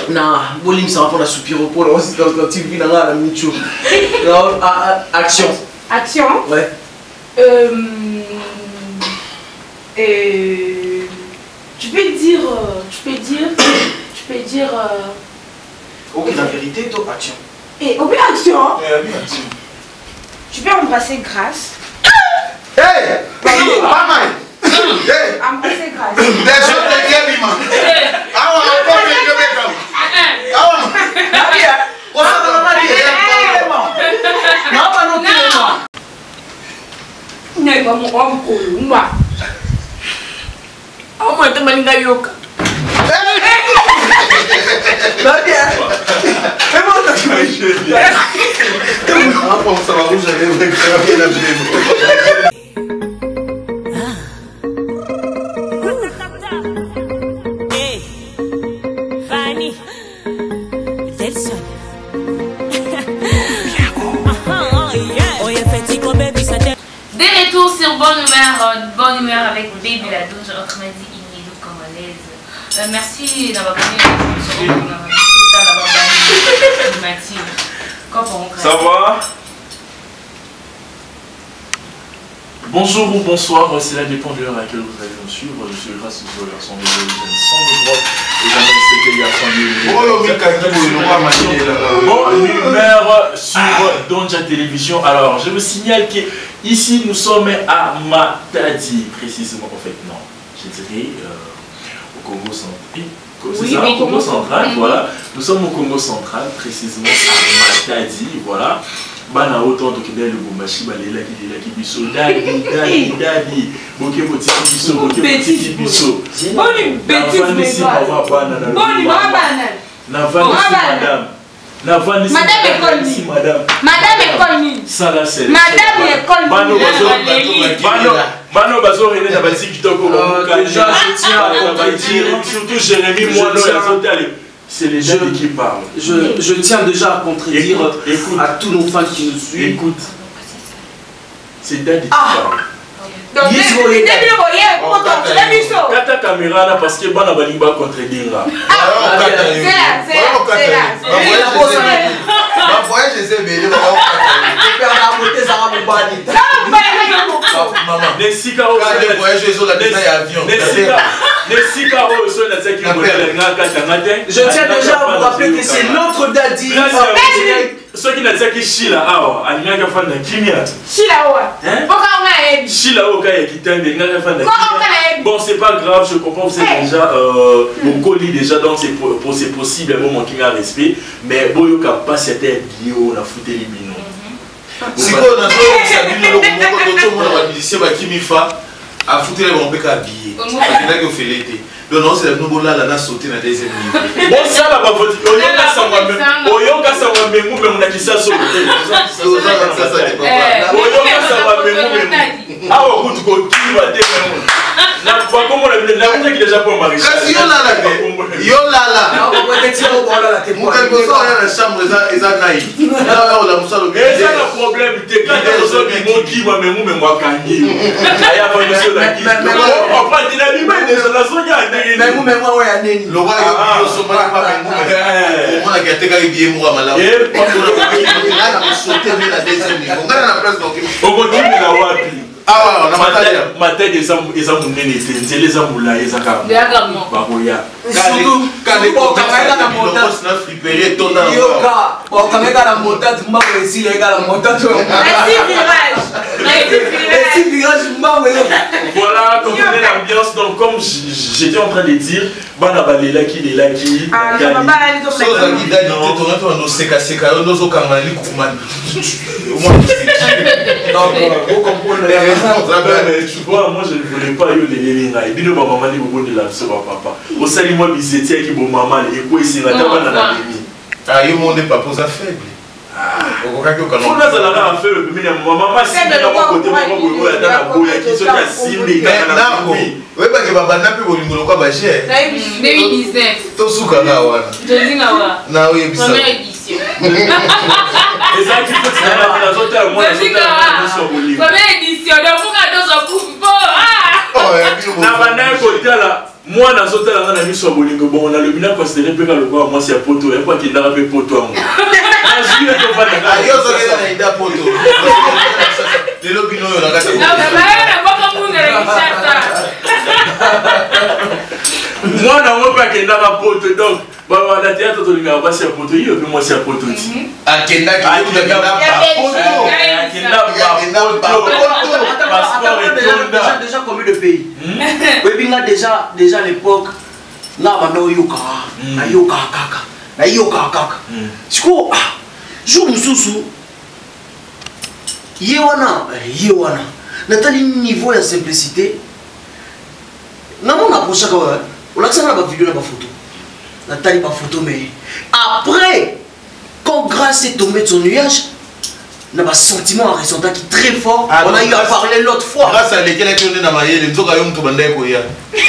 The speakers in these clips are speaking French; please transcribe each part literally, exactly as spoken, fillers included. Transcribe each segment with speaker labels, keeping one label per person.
Speaker 1: Non, Bolim, ça va prendre un soupir pour la quand tu vis dans la Michou. Action.
Speaker 2: Action.
Speaker 1: Ouais.
Speaker 2: Euh, et tu peux dire, tu peux dire, tu peux dire.
Speaker 1: Ok, la vérité, toi, action.
Speaker 2: Et au bien action.
Speaker 1: Ouais, bien action.
Speaker 2: Tu peux embrasser Grâce.
Speaker 3: Hey, pas mal. Hey,
Speaker 2: embrasser Grâce.
Speaker 3: Déjà, t'es bien, Bima. Ah ouais, on peut faire que comme. Ah ouais.
Speaker 1: Nadia, on s'en va pas dire. Non, pas non plus.
Speaker 2: Non, pas mon homme, moi. Oh, moi, tu m'as dit yoka.
Speaker 1: Nadia, fais-moi ta chose.
Speaker 3: Ah, pour ça va rouge, j'avais bien la vidéo.
Speaker 4: Bonne humeur, bonne humeur avec Baby la douche, autrement dit Inédou congolaise. Euh, merci d'avoir venu
Speaker 5: Ça va? Bonjour ou bonsoir, cela dépend de l'heure à laquelle vous allez nous suivre. Je suis grâce aux garçons de jeunes sans de droite et j'en ai bonne humeur sur Donja Télévision. Alors, je vous signale que ici nous sommes à Matadi, précisément. En fait, non, je dirais euh, au Congo central. Oui, ça, au Congo central, mm -hmm. Voilà. Nous sommes au Congo central, précisément à Matadi, voilà. Bana autant de Kidel le Bombashi, Balela qui est là qui biso, Dadi, Dadi, Dadi, Boké Boti biso, Boké Boti biso.
Speaker 2: Bonne bêtise, bonne
Speaker 5: madame. Madame
Speaker 2: école ni.
Speaker 5: Madame.
Speaker 2: Madame école ni.
Speaker 5: Ça là c'est.
Speaker 2: Madame école ni.
Speaker 5: Bano Bazo. Bano Bazo René Nabati Kitoko.
Speaker 1: Déjà je tiens à dire.
Speaker 5: Surtout Jérémy Moineau et Azotali. C'est les gens qui parlent.
Speaker 1: Je, je tiens déjà à contredire écoute, écoute, à tous nos fans qui nous suivent.
Speaker 5: Écoute. C'est Daddy qui
Speaker 2: ah.
Speaker 5: parle.
Speaker 2: Donc, yes, vous voyez, vous voyez,
Speaker 5: Kata caméra là parce que Bana Balimba contredire là.
Speaker 2: C'est là, c'est là, c'est là.
Speaker 3: Ma voyage, je sais, mais je vais
Speaker 5: maman, Nessika au
Speaker 1: je tiens déjà à vous rappeler que c'est notre daddy.
Speaker 5: Ceux qui n'ont pas dit Chila, ah, il y a un fan de Kimia.
Speaker 2: Chila, ouais.
Speaker 5: Chila, ok, il y a un fan de Kimia. Bon, c'est pas grave, je comprends, vous êtes déjà au colis déjà, donc c'est possible, un moment qui a respect. Mais bon, il n'y a pas cette idée où on a foutu les binous.
Speaker 3: Si on a fait musicien qui m'y fait, à foutre les bombes à habiller. C'est là que fait l'été. Donc non, c'est le nouveau là, là, sauté dans la deuxième niveau.
Speaker 5: Bon, ça là, pas votre. Oyoka Sawambe. Oyoka Sawambe, nous, mais on a dit ça sur le thème. Oyoka Sawambe, nous, ah, on goûte quoi, qui va démarrer. Na kwa comment la la qui déjà pour mariage.
Speaker 3: Kasi yo la la de. Yo la la.
Speaker 1: On va te tirer au bord là la tête.
Speaker 3: Mon quelque chose dans la chambre ça ça naïf. Là on la musa le.
Speaker 5: Et ça le problème, t'es quand tu as besoin de qui va mais mais moi kangi. Aya va monsieur la qui. On prend des amis mais des la sonia.
Speaker 1: Mais vous mais moi ouais aneni.
Speaker 3: Le roi yo so pas pas mais moi. On a gâté quand il bien moi malade. Et pour là on sauter la deuxième niveau. On a la place donc.
Speaker 5: On continue la wapi.
Speaker 3: Ah, on a
Speaker 5: ma tête des hommes et hommes nés, c'est les hommes là, ils ont baboya.
Speaker 1: Surtout quand les gens dans la montagne,
Speaker 3: on a flippé ton dans
Speaker 1: yoga. On quand même dans la montagne, tu m'as réussi les gars la montagne.
Speaker 2: Merci virage.
Speaker 5: Voilà, comprenez l'ambiance. Donc comme j'étais en train de dire, bana balela qui est là qui.
Speaker 2: Ah, je ne vais pas aller dans
Speaker 3: la guidade. Tu te rends nos seka seka, nos okamali kuman.
Speaker 1: Donc vous comprenez.
Speaker 5: Mais tu vois, moi je ne voulais pas yo les linga. Et puis le maman dit bon de la sur papa. Au salut moi bisetia qui bon maman et quoi c'est la table dans la demi.
Speaker 3: Ah, yo monde pas pour ça faible. Ah, au cas que quand
Speaker 5: on a ça là fait le premier maman si na ko côté moi go ya dans la boya qui sont ya simbi dans la oui.
Speaker 3: Oui parce que baba na pe bolingo lokwa ba cher.
Speaker 2: Baby business.
Speaker 3: To suka na wana.
Speaker 2: Jodinga wa.
Speaker 3: Na oui bisa.
Speaker 2: Première édition.
Speaker 5: Et ça qui faut ça la autres moi
Speaker 2: première édition donc vous gâteau ça coupe. Ah.
Speaker 3: Oh,
Speaker 5: na bana côté là. Moi, dans ce temps, on a mis sur Bolingo, bon, on a le bilan considéré que le roi, moi, c'est un poteau. Il y a quoi qui est dans le poteau. Je suis là, on va aller.
Speaker 3: Ah, yo, ça est un poteau. Les lobino, on a gâté.
Speaker 4: Non, mais on a pas comme on
Speaker 5: moi, on n'a pas qu'il y a un poteau. Donc, on a dit à tout le monde, c'est un poteau. Il y a moi, c'est un poteau.
Speaker 3: Ah, Kenda, qui est un poteau.
Speaker 1: Déjà combien de pays? Déjà, déjà à l'époque, là, on a yoka, na yoka kaka, na yoka kaka. C'est quoi? Jour mususu, yewana, yewana. Nathalie niveau de simplicité. Non, on approche quand même. On a que ça dans la vidéo, dans la photo. Nathalie pas photo, mais après, quand grâce est tombée de son nuage. On a un sentiment, un ressentiment qui est très fort. Ah, on a eu à parler l'autre fois.
Speaker 3: Grâce à lesquels tu es dans ma yelle, tu as eu un peu de koya.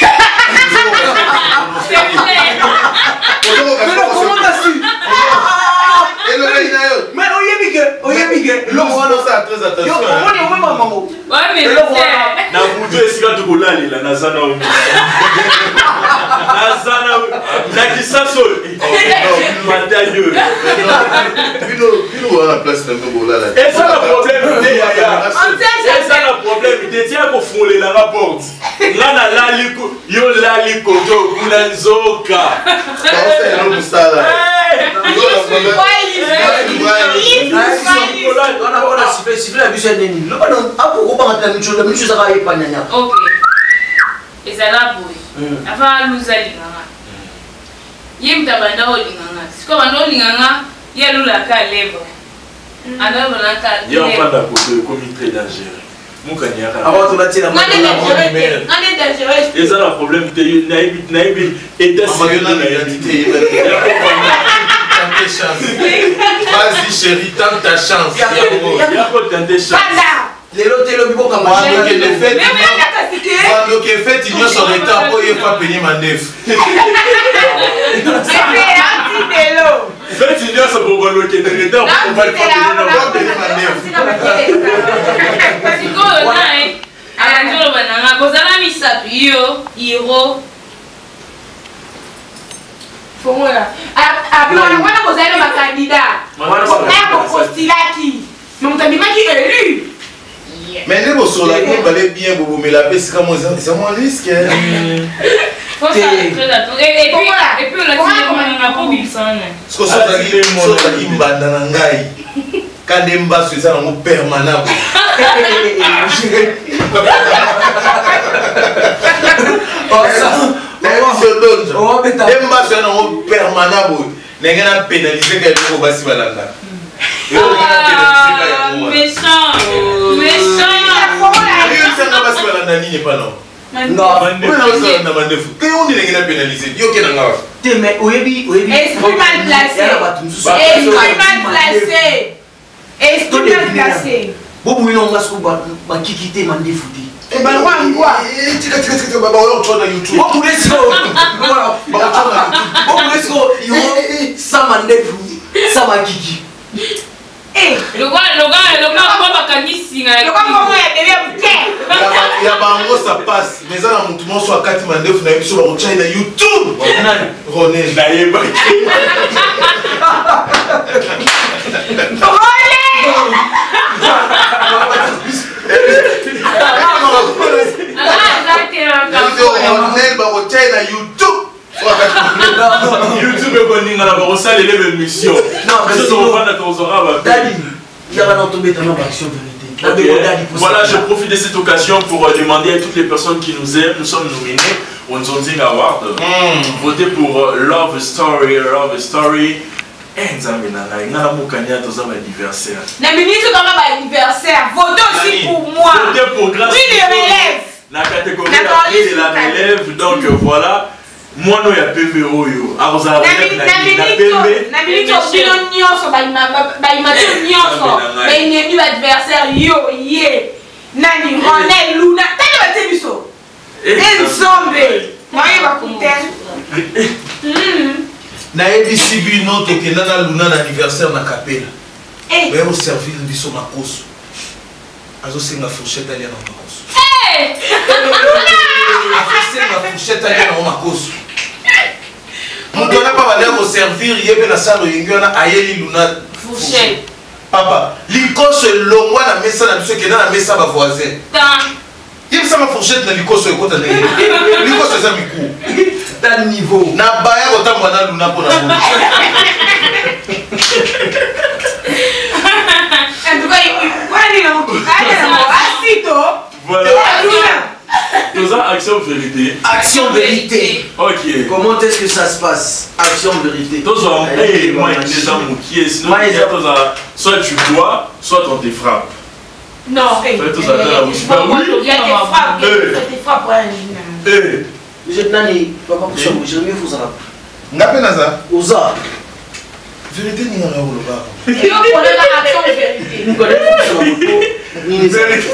Speaker 4: C'est vrai.
Speaker 1: Mais non, comment t'as su? Mais on y est bigué, on y est bigué.
Speaker 3: L'homme, on a ça très attention.
Speaker 1: On est au même moment.
Speaker 4: Ouais, mais c'est.
Speaker 5: Na butu esika tukolali la nazana o. Nazana na kisaso. Matayo.
Speaker 3: Bino, bino à la place de Ngola là.
Speaker 5: Et ça le problème de ya. Et ça le problème de tiens ko fouler la rapport. Là na lali ko yo lali ko to kulanzoka.
Speaker 3: C'est un homme ça là.
Speaker 4: Ok. Et ça là pour avant nous aller nganga. Yem tabanda o linganga. Siko bando linganga yelula ka lèvre. Ana bana ka.
Speaker 5: Il y a un pas d'apôtre comme très dangereux. Mukanya ka.
Speaker 1: Avant tu vas tirer
Speaker 2: On est dangereux. On est dangereux.
Speaker 5: Et ça le problème de naïbi naïbi et de
Speaker 3: identité. Vas-y chérie, tente ta chance.
Speaker 5: Il y a pas tenter chance.
Speaker 1: Les lots et le bibo comme moi.
Speaker 3: Donc il est fait. Donc il est fait, il y a son état pour y pas payer ma nef.
Speaker 5: Fait il y a ce problème qui est de l'état pour pas payer ma nef.
Speaker 4: Siko na eh. Ala njolo bananga kozala misato yo iro.
Speaker 2: Fongola. Après, on a posé le candidat. On a postulé qui. Mais on t'a dit qui est élu.
Speaker 3: Mais les mots là, on va bien vous mais la paix c'est comme c'est moins risque.
Speaker 4: Faut ça très attention. Et puis et puis on a dit on a pas oublié ça.
Speaker 3: Ce que ça dit, ça dit bandana ngai. Kademba c'est ça en permanent. Oh ça. Oh, mais t'as Demba c'est un permanent. N'est-ce pas pénalisé quelque chose si balanda.
Speaker 4: Méchant, méchant.
Speaker 3: Il ça n'a pas si balanda ni pas non.
Speaker 1: Non,
Speaker 3: mais on a que on dit n'est pas pénalisé. Yo que n'anga.
Speaker 1: T'es mais oyebi oyebi.
Speaker 2: Esprit mal placé. Esprit mal placé. Esprit mal placé.
Speaker 1: Bon oui on va se combattre, ma kikité m'a défouti.
Speaker 2: Et ben quoi quoi?
Speaker 3: Tika tika tika baba on tourne YouTube.
Speaker 1: Bon vous laissez voilà, bon vous laissez yo ça m'a défouti, ça m'a kiki.
Speaker 4: Eh, le gars, le gars, le gars, on va pas singa.
Speaker 2: Le gars comment il devient bien.
Speaker 3: Il y a bango ça passe. Mais ça na mutu mo so akati mandefu na biso ba kocha na YouTube. Ronel.
Speaker 5: Na yeba.
Speaker 3: Ronel ba kocha na YouTube.
Speaker 5: YouTube est connu dans la brossale et les émissions. Non, mais c'est ça.
Speaker 1: Dali, il y a un tombé dans l'action vérité.
Speaker 5: Voilà, je profite de cette occasion pour demander à toutes les personnes qui nous aiment. Nous sommes nominés au Nzonzing Award. Votez pour Love Story, Love Story. Nzambe nanga, ngala mukanya toza ba anniversaire.
Speaker 2: Na ministre comme ba anniversaire, votez aussi pour moi.
Speaker 5: Votez pour grâce.
Speaker 2: Oui, les relèves.
Speaker 5: La catégorie de la relève, donc voilà. Moi non ya P V O yo. Aroza relève na Pembe.
Speaker 2: Na ministre bino nyonso ba ba imatu nyonso. Mais il n'y a pas d'adversaire yo yé. Nani Ronel Luna, tellement ba tebiso. Nzombe. Moi ba kutel.
Speaker 3: Na ebisi bino to kenda na Luna na anniversaire na Kapela.
Speaker 2: Eh,
Speaker 3: mais au service biso makoso. Azo senga fourchette ali na makoso.
Speaker 2: Eh! Luna!
Speaker 3: la fourchette à la Makoso. Mon donné pas valeur au servir, il y a la salle où il y a aïe luna
Speaker 4: Fourchette.
Speaker 3: Papa, l'icos est long, la messa na biso qui est dans la messa ba voisin. Il y a ma fourchette na l'icos est côté de l'icos c'est ça mikou.
Speaker 1: Dans niveau.
Speaker 3: Na baya autant bana luna pour la bouche.
Speaker 2: En tout cas, il y a
Speaker 5: voilà. Nous avons action vérité.
Speaker 1: Action vérité.
Speaker 5: Ok.
Speaker 1: Comment est-ce que ça se passe? Action vérité.
Speaker 5: Tous ont hey, moi déjà mouqué. Sinon, soit tu dois, soit on te frappe.
Speaker 2: Non,
Speaker 5: il y a des frappes.
Speaker 2: Il y a des frappes.
Speaker 5: Eh.
Speaker 1: Je n'ai pas compris. Je vais vous en
Speaker 3: N'a pas ça.
Speaker 1: Oza.
Speaker 3: Vérité ni rien au bas.
Speaker 2: Qui connaît la action vérité?
Speaker 1: Nous connaissons
Speaker 5: ni vérité.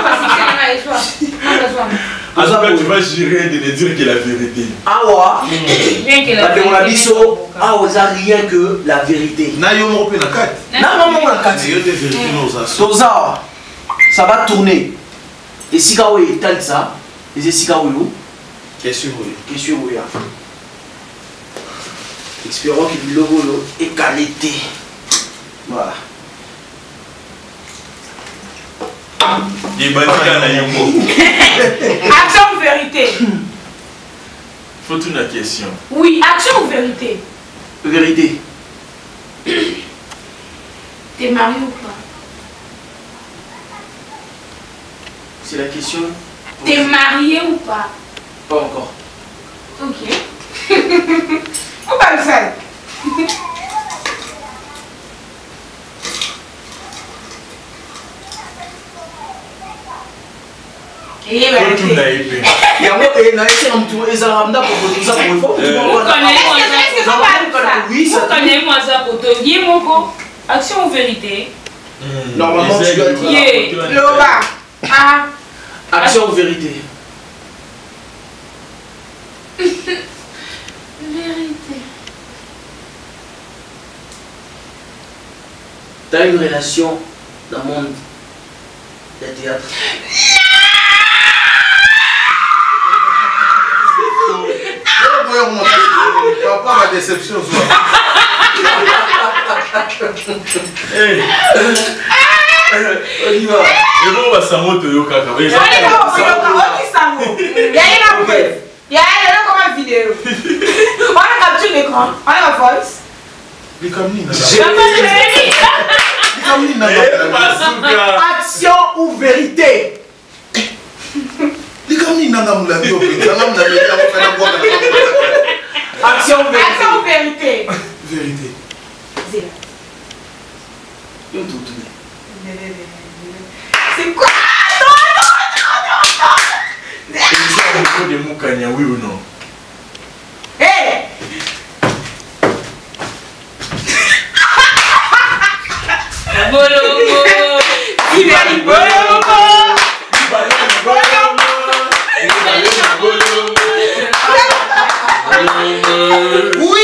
Speaker 5: En tout cas, tu vas gérer de ne dire que la vérité.
Speaker 1: Awa. Rien que la vérité. Awa, ça rien que la vérité.
Speaker 3: Na yo mo pe na kat.
Speaker 1: Na maman na kat.
Speaker 3: Yo de vérité nos as.
Speaker 1: Toza. Ça va tourner. Et si ka we tal ça, et si ka we
Speaker 3: Question oui.
Speaker 1: Question oui. Espérons que le logo est qualité. Voilà.
Speaker 2: Action ou vérité?
Speaker 5: Faut une question.
Speaker 2: Oui, action ou vérité?
Speaker 1: Vérité.
Speaker 2: T'es marié ou pas?
Speaker 1: C'est la question.
Speaker 2: T'es marié ou pas?
Speaker 1: Pas encore.
Speaker 2: Ok. On va le faire. Et il
Speaker 1: y a un essai en tout et ça ramda pour tout ça pour il faut.
Speaker 4: Oui, ça connaît moi ça pour toi. Guy Moko, action ou vérité?
Speaker 1: Normalement tu dois
Speaker 2: être là. Ah.
Speaker 1: Action ou vérité?
Speaker 2: Vérité.
Speaker 1: T'as une relation dans le monde du théâtre?
Speaker 3: Papa, ma déception.
Speaker 1: On y va.
Speaker 5: Et bon, on va s'en montrer au caca.
Speaker 2: Il y a une preuve. Il y a une vidéo. On a capturé l'écran. On a la voice.
Speaker 3: Les communes.
Speaker 1: Action ou vérité?
Speaker 3: Les communes n'ont pas la vie.
Speaker 1: Action ou vérité?
Speaker 2: Action ou vérité?
Speaker 3: Vérité.
Speaker 2: C'est quoi?
Speaker 5: Il y a beaucoup de moukanya, oui ou non?
Speaker 2: Hé!
Speaker 4: Bolongo!
Speaker 2: Ibali Bolongo!
Speaker 1: Oui!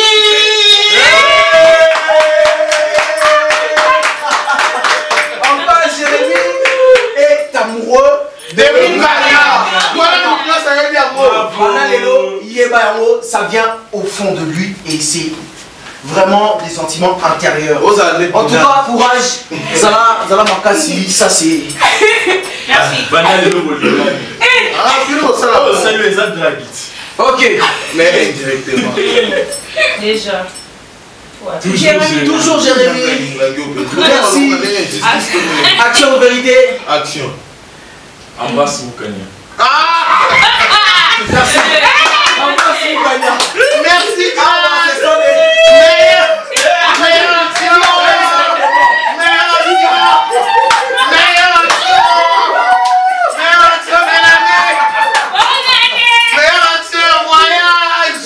Speaker 1: Enfin, Jérémy est amoureux de Mimania. Voilà maintenant, ça y est bien amoureux. Voilà, Lélo, Yébayango, ça vient au fond de lui et c'est vraiment des sentiments intérieurs. En tout cas, courage. Zala, Zala Makasi, ça c'est.
Speaker 4: Merci.
Speaker 3: Ah, puis ça
Speaker 5: va. Salut les autres de la guide.
Speaker 1: Ok.
Speaker 3: Mais indirectement.
Speaker 4: Déjà.
Speaker 5: Ouais. Toujours Jérémy.
Speaker 1: Toujours Jérémy. Merci. Action ou vérité?
Speaker 3: Action.
Speaker 5: Embrasse Moukania.
Speaker 3: Ah!
Speaker 1: Merci. Embrasse Moukania. Merci. Ah, c'est ça les
Speaker 3: meilleurs. Meilleure action. Meilleure action. Meilleure action. Meilleure action de l'année. Meilleure action voyage.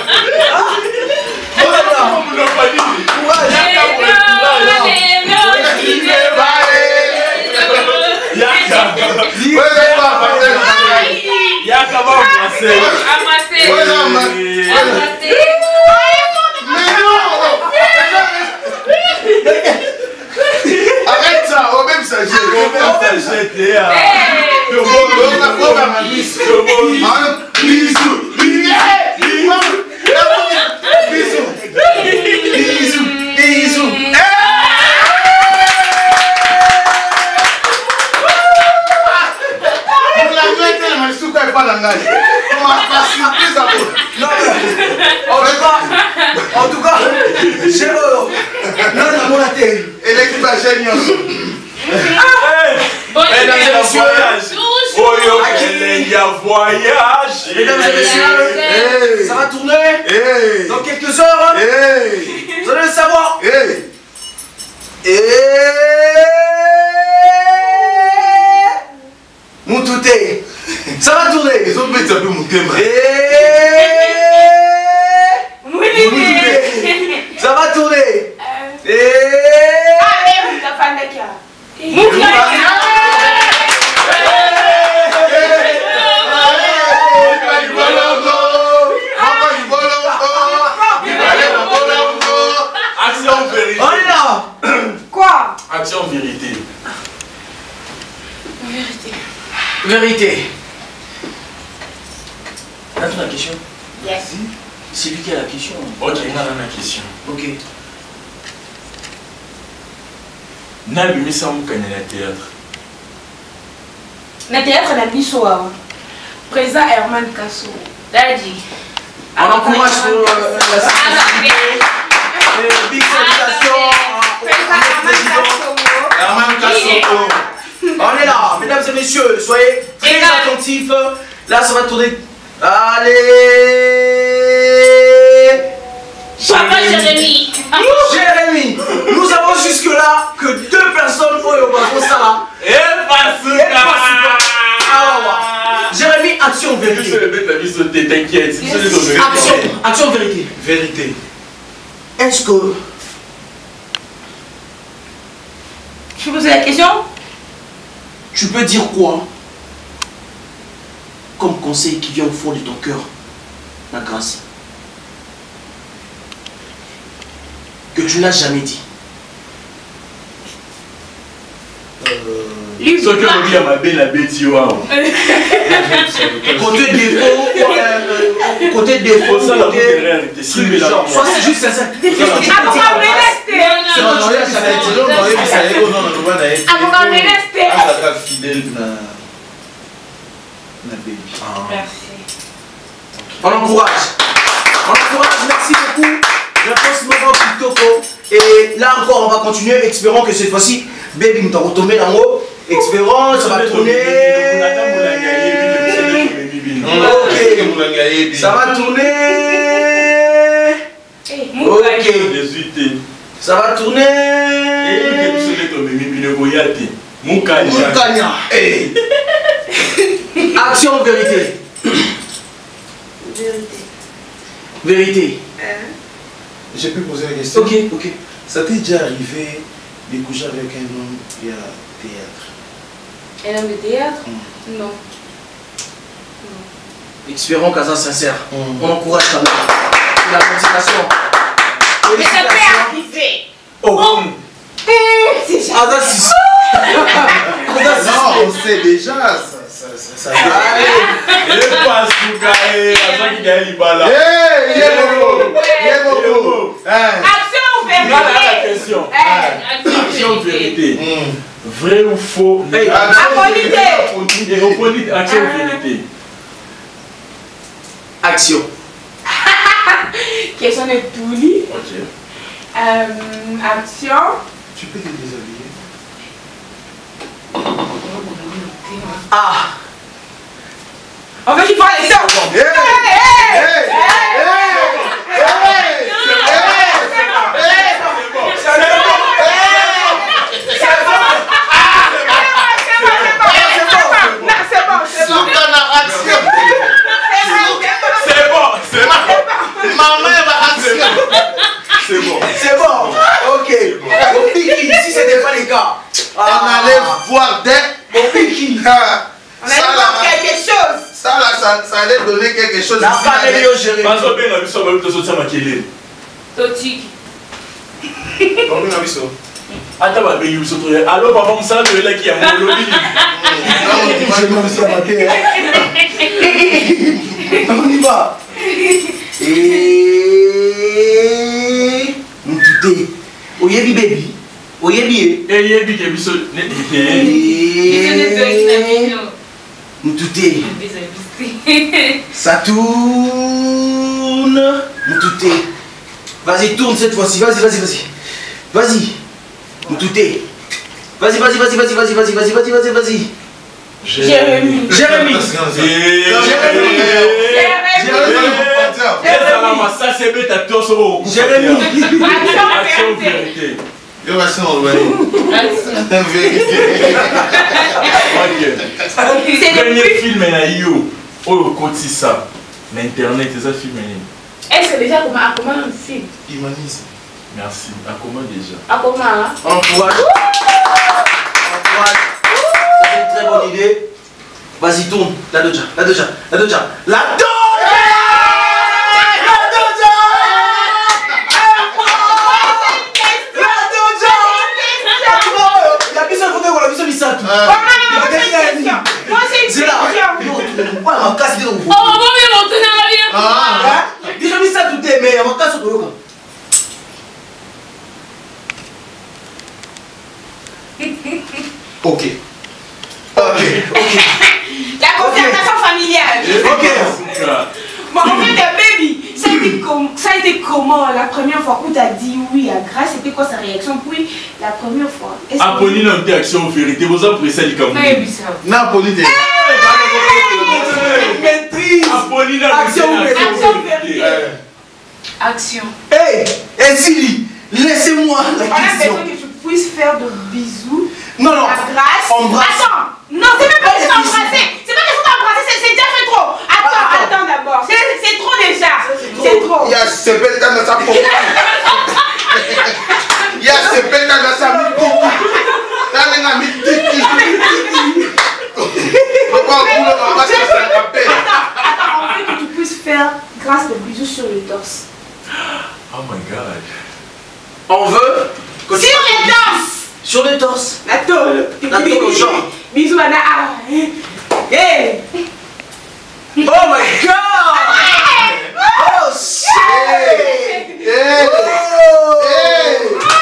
Speaker 3: Arrête ça, au même ça, j'ai. Bisous. Bisous. Bisous. Bisous. Pas dans la on va faire surprise à vous.
Speaker 1: Non, en tout cas, en tout cas, j'ai le. Non, non, mon atterri.
Speaker 3: Et l'équipe a génial.
Speaker 5: Mesdames et messieurs, il y a voyage.
Speaker 1: Mesdames et messieurs, ça va tourner dans quelques heures. Vous allez le savoir. Et. Moutouté. Ça va tourner.
Speaker 3: Ils ont fait un peu mon thème.
Speaker 1: Ça va tourner. Et.
Speaker 2: Ah, mais la fan de Kia.
Speaker 5: Action vérité.
Speaker 1: On est là.
Speaker 2: Quoi?
Speaker 5: Action vérité.
Speaker 2: Vérité.
Speaker 1: Vérité. T'as la question?
Speaker 2: Yes.
Speaker 1: C'est lui qui a la question.
Speaker 5: Ok, on a la question.
Speaker 1: Ok.
Speaker 5: Nalumi Samukanya na théâtre.
Speaker 2: Le théâtre n'a mis soa. Président Herman Kasso. Daddy.
Speaker 1: On encourage pour euh, la célébrité. Big salutation.
Speaker 3: Herman Kasso.
Speaker 1: On est là, mesdames et messieurs, soyez très attentifs. Là, ça va tourner. Allez.
Speaker 4: Papa Jérémy.
Speaker 1: Jérémy, nous avons jusque-là que deux personnes pour le ballon, ça là.
Speaker 5: Et
Speaker 1: Jérémy, action vérité.
Speaker 5: T'inquiète.
Speaker 1: Action, action vérité.
Speaker 3: Vérité.
Speaker 1: Est-ce que.
Speaker 2: Je peux poser la question?
Speaker 1: Tu peux dire quoi comme conseil qui vient au fond de ton cœur, la grâce, que tu n'as jamais dit?
Speaker 5: Ce que on dit à ma belle la bête,
Speaker 1: Côté défaut, côté défaut,
Speaker 5: ça la
Speaker 1: côté. Soit c'est juste ça. On encourage. On encourage, merci beaucoup. Réponse Momo Kitoko. Et là encore, on va continuer. Espérons que cette fois-ci, Baby nous retombé dans l'eau. Espérons, ça va tourner. Ok. Ça va tourner. Ok. Ça va tourner. Moukanya. Action ou vérité?
Speaker 2: Vérité.
Speaker 1: Vérité.
Speaker 3: J'ai pu poser la question.
Speaker 1: Ok, ok.
Speaker 3: Ça t'est déjà arrivé de coucher avec un homme qui a théâtre?
Speaker 2: Un homme de théâtre?
Speaker 3: Mm.
Speaker 2: Non.
Speaker 1: Espérons qu'à ça sincère.
Speaker 3: Mm.
Speaker 1: On encourage quand même. La motivation.
Speaker 2: Mais ça peut arriver.
Speaker 1: Oh.
Speaker 2: C'est ça.
Speaker 1: Ah, ça, c'est-
Speaker 3: Non, on sait déjà. Ça, ça, ça, ça...
Speaker 1: Allez.
Speaker 3: Hey, il est beau. Il est beau.
Speaker 2: Action ou
Speaker 5: Voilà la
Speaker 2: vérité?
Speaker 5: question.
Speaker 2: Eh,
Speaker 5: Action vérité. Vrai ou faux?
Speaker 1: Hey,
Speaker 2: Apolité.
Speaker 5: Et opponite, action vérité.
Speaker 1: action.
Speaker 2: Question de Touli.
Speaker 5: Ok.
Speaker 2: Euh, action.
Speaker 3: Tu peux te déshabiller.
Speaker 1: Ah.
Speaker 2: On veut qu'il fasse les sons.
Speaker 3: Hey, hey, hey,
Speaker 5: C'est bon, c'est bon. C'est bon.
Speaker 1: C'est bon. Ok. Mon Piki, si c'était pas les cas.
Speaker 3: on allait voir des.
Speaker 1: Mon Piki.
Speaker 2: On allait voir quelque chose.
Speaker 3: Ça là, ça, ça allait donner quelque chose.
Speaker 1: La famille au Jérémy.
Speaker 5: Parce que bien, on a vu ça, on a vu ça, on a vu
Speaker 4: Totik.
Speaker 3: Combien on a vu ça?
Speaker 5: Attends, bah, ben, vous êtes alors, papa, on s'en va là qui a mon lobby.
Speaker 3: Non, on va
Speaker 1: On y va. Et... Moutoute. Oyebi baby. Oyebi.
Speaker 5: Et yebi ke biso.
Speaker 1: Moutoute. Ça tourne. Moutoute. Vas-y, tourne cette fois-ci. Vas-y, vas-y, vas-y. Vas-y. Moutoute. Vas-y, vas-y, vas-y, vas-y, vas-y, vas-y, vas-y, vas-y, vas-y, vas-y.
Speaker 2: Jérémy.
Speaker 1: Jérémy.
Speaker 5: Jérémy. Ça c'est bête à toi sur
Speaker 1: Jérémy.
Speaker 5: Action vérité.
Speaker 3: Yo va ser on vérité.
Speaker 2: C'est
Speaker 5: Premier film na yo. Oh koti ça. L'internet ça film ni.
Speaker 2: Est-ce que déjà comment à comment un film?
Speaker 3: Humanisme.
Speaker 5: Merci. À comment déjà?
Speaker 2: À comment hein?
Speaker 1: Encourage. Encourage. Ça c'est une très bonne idée. Vas-y, tourne. La doja. La doja. La doja. La doja.
Speaker 3: Ok. Ok.
Speaker 1: Ok.
Speaker 2: La concertation familiale.
Speaker 1: Ok.
Speaker 2: Bon, en fait, baby, ça a, été com ça a été comment la première fois où tu as dit oui à Grâce? C'était quoi sa réaction? Puis la première fois.
Speaker 5: Apolline a été action vérité. Vous appréciez les camerounais.
Speaker 2: Mais bizarre.
Speaker 3: Non, Apolline.
Speaker 1: Maîtrise.
Speaker 5: Apolline a
Speaker 1: Action vérité.
Speaker 2: Action vérité.
Speaker 4: Action.
Speaker 1: Hey, Ezili, laissez-moi la
Speaker 2: On a
Speaker 1: question.
Speaker 2: besoin que tu puisses faire de bisous.
Speaker 1: Non, non.
Speaker 2: À Grâce.
Speaker 1: Embrasse.
Speaker 2: Attends. Non, c'est pas question d'embrasser. C'est pas question d'embrasser. C'est déjà fait trop. Attends,
Speaker 1: Ah, attends.
Speaker 2: attends d'abord. C'est trop déjà. C'est trop.
Speaker 3: Il y a ce bel dans sa peau. Il y a ce bel dans sa miti. Dans la miti.
Speaker 2: Attends, attends, on veut que tu puisses faire Grâce de bisous sur le torse.
Speaker 5: Oh my god.
Speaker 1: On veut que tu
Speaker 2: Sur
Speaker 1: fasses
Speaker 2: les
Speaker 1: des
Speaker 2: torses.
Speaker 1: bisous. Sur le torse.
Speaker 2: La tôle.
Speaker 1: La tôle, genre.
Speaker 2: Bisous, Anna. Ah. Hey.
Speaker 1: Oh my god! Oh shit!
Speaker 3: Hey!
Speaker 1: Oh!
Speaker 3: Hey!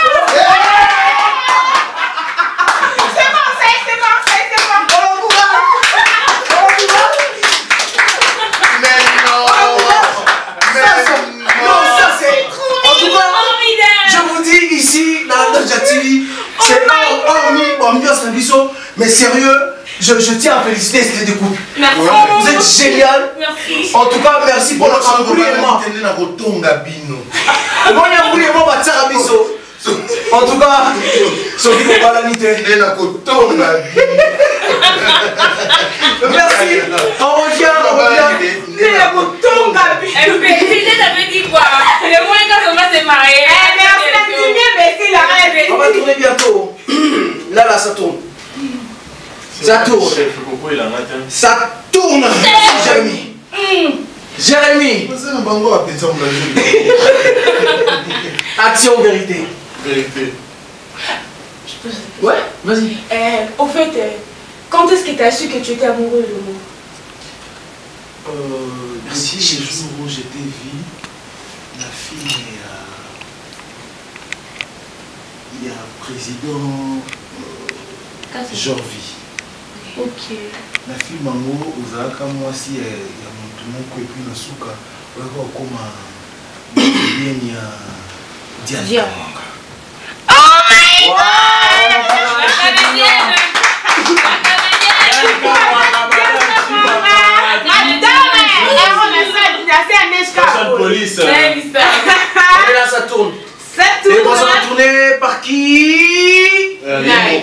Speaker 2: C'est bon, c'est c'est bon, c'est c'est bon.
Speaker 1: Oh courage! Oh courage!
Speaker 3: Mais non!
Speaker 1: Ça, c'est- non, ça c'est trop. En tout cas, je vous dis ici, dans la Doja T V, c'est hors- hormis ambiance la biso, mais sérieux, je, je tiens à féliciter ces deux couples.
Speaker 2: Merci.
Speaker 1: Vous êtes génial.
Speaker 2: Merci.
Speaker 1: En tout cas, merci pour votre engouement. Moi, il y a un engouement, bah, tiens, biso. En tout cas, celui qui va la nuit. Merci. On revient, on revient.
Speaker 2: C'est le bouton, Gabi.
Speaker 4: Eh bien, Fidèle, ça veut dire quoi? Le moins quand on va se marier.
Speaker 2: Eh, merci, la petite bien, mais c'est la rêve.
Speaker 1: On va tourner bientôt. Là, là, ça tourne. Ça tourne.
Speaker 5: Chef, pourquoi il en a un?
Speaker 1: Ça tourne. Jérémy. Jérémy. Action ou vérité?
Speaker 3: Vérité.
Speaker 1: Ouais, vas-y.
Speaker 2: Euh, au fait, euh, quand est-ce que tu as su que tu étais amoureux de moi?
Speaker 3: Euh, Merci. Le jour où j'étais vu, la fille est il y a président Jorvi.
Speaker 2: Ok.
Speaker 3: La fille Mango, Ozaka, moi aussi, il y a mon tournoi qui est plus dans le souk. On va voir comment il y a Diane.
Speaker 2: Oh my
Speaker 1: Wow.
Speaker 5: Fashion police.
Speaker 1: Et là, ça tourne.
Speaker 2: Ça
Speaker 1: Et bon, ça va tourner par qui?
Speaker 2: Nike.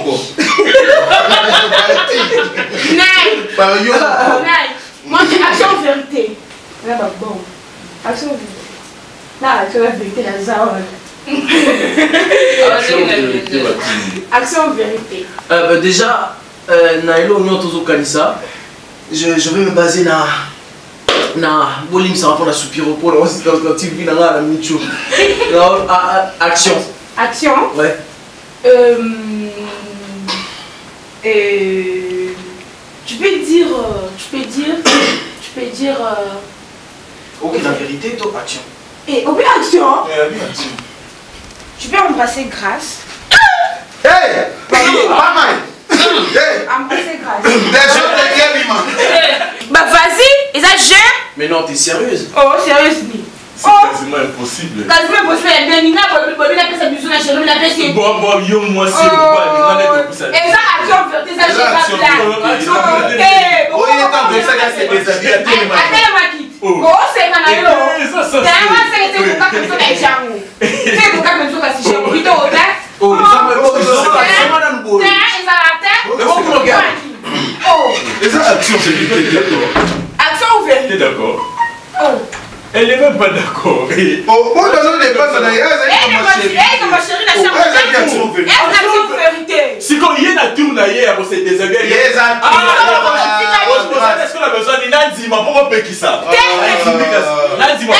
Speaker 3: Par yo.
Speaker 2: Moi, c'est action vérité. Là, bah bon. Action vérité. Là, action vérité, la zone. Action vérité.
Speaker 1: Euh, bah, déjà, euh, Nailo, nous, tous au Kanissa, je, je vais me baser na na bolim ça va prendre la soupiro pour la quand tu vis dans la micho. Action.
Speaker 2: Action.
Speaker 1: Ouais.
Speaker 2: Euh, euh, tu peux dire, euh, tu peux dire, tu peux dire, euh,
Speaker 1: Ok, la vérité, toi, action.
Speaker 2: Et au bout action.
Speaker 3: action.
Speaker 2: Tu peux embrasser Grâce.
Speaker 3: Hey! Pas mal! Hey!
Speaker 2: Embrasser Grâce.
Speaker 3: Déjà, t'es bien,
Speaker 2: Bah vas-y, et ça gère.
Speaker 1: Mais non, t'es sérieuse?
Speaker 2: Oh, sérieusement.
Speaker 5: C'est quasiment impossible.
Speaker 2: Quasiment impossible. Il y a bien une heure, il y a plus de bisous, la chérie, la pêche.
Speaker 5: Bon, bon, yo, moi, c'est pas.
Speaker 2: Et ça, action, fais ça, j'ai pas là.
Speaker 5: Action,
Speaker 3: oh, il est temps de ça, là, c'est des habits à tous les matins.
Speaker 2: Attends, ma quitte. Oh, c'est canalo. C'est un c'est c'est pour que ça aille charou. C'est pour que ça si charou. Vite au tête.
Speaker 1: Oh, ça me oh, ça me
Speaker 2: oh, ça la tête.
Speaker 3: Oh, mon gars.
Speaker 2: Oh.
Speaker 3: Et ça, action, c'est du
Speaker 2: Action ouverte.
Speaker 5: T'es d'accord?
Speaker 2: Oh.
Speaker 5: Elle n'est même pas d'accord.
Speaker 3: Oh, moi, dans le débat, ça n'a rien à
Speaker 2: Eh, ma chérie, la chambre. Eh, action vérité.
Speaker 5: Si quand il y a une tourne hier, c'est des amis.
Speaker 3: Yes,
Speaker 5: Ah, est-ce qu'on a besoin de Nandi, ma pauvre qui ça? Nandi, ma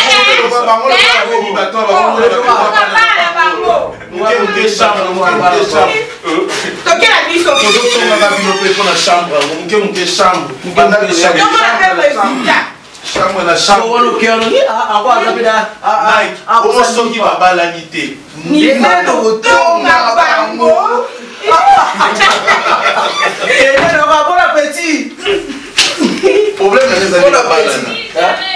Speaker 3: chambre na chambre
Speaker 1: on cœur ni a quoi ça peda
Speaker 3: Mike on soki baba la nité
Speaker 2: ni mano tonga bango
Speaker 1: et là on va bon appétit
Speaker 3: problème les amis
Speaker 1: bon appétit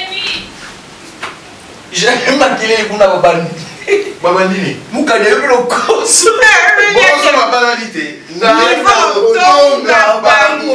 Speaker 1: j'ai maquillé kuna baba
Speaker 3: baba nini
Speaker 1: mukade yo koso
Speaker 3: bon so baba la nité
Speaker 2: na tonga bango.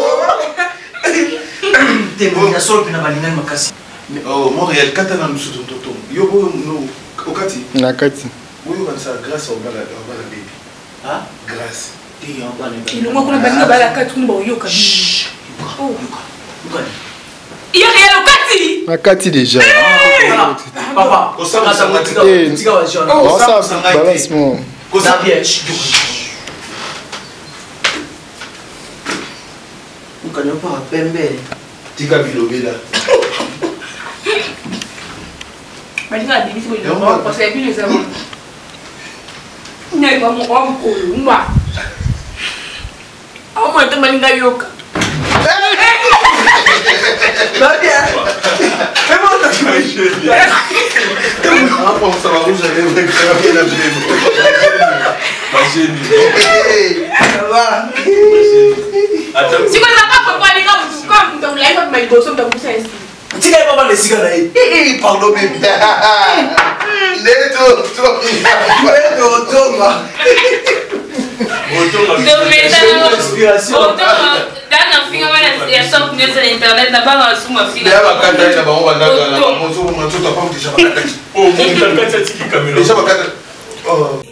Speaker 1: T'es bon, il y a solo pina balingani makasi.
Speaker 3: Oh, Montréal, katana nous sommes tonton. Yo bo no okati.
Speaker 6: Nakati.
Speaker 3: Oui, on ça grâce au bala au bala baby.
Speaker 1: Ah,
Speaker 3: grâce.
Speaker 1: T'es en bas
Speaker 2: Il nous manque na bala kati kuna ba yoka.
Speaker 1: Oh, yoka.
Speaker 2: Il y a rien okati.
Speaker 6: Nakati déjà.
Speaker 1: Papa,
Speaker 3: au ça ça m'a dit.
Speaker 6: Eh,
Speaker 1: tika wa jeune.
Speaker 6: bon ça balancement.
Speaker 1: Cosa bien. Mukanya pa pembe.
Speaker 3: Tika bilobela.
Speaker 2: Mas não, deve ser melhor. Você é filho, Zé. Não, vamos vamos com uma. Oh, mãe, também ninguém yoka.
Speaker 1: Tá bien. É bom tá aqui.
Speaker 3: Ah, pour ça va rouge avec le cravier la blême.
Speaker 5: Imagine.
Speaker 1: Ça va.
Speaker 2: Si vous n'avez pas préparé comme comme dans la vie, mais gosse dans vous c'est ici.
Speaker 1: Tika pas mal les cigares. Eh, pardon même.
Speaker 3: Neto, toi.
Speaker 1: Neto, toma.
Speaker 4: Donc maintenant, dans un film, il y a sorte de sur internet, là-bas, on a
Speaker 3: Il y a pas de là-bas, on va là, là, on va tout, on va tout, on va déjà pas.
Speaker 5: Oh, mon Dieu, c'est qui caméra?
Speaker 3: Déjà pas. Oh.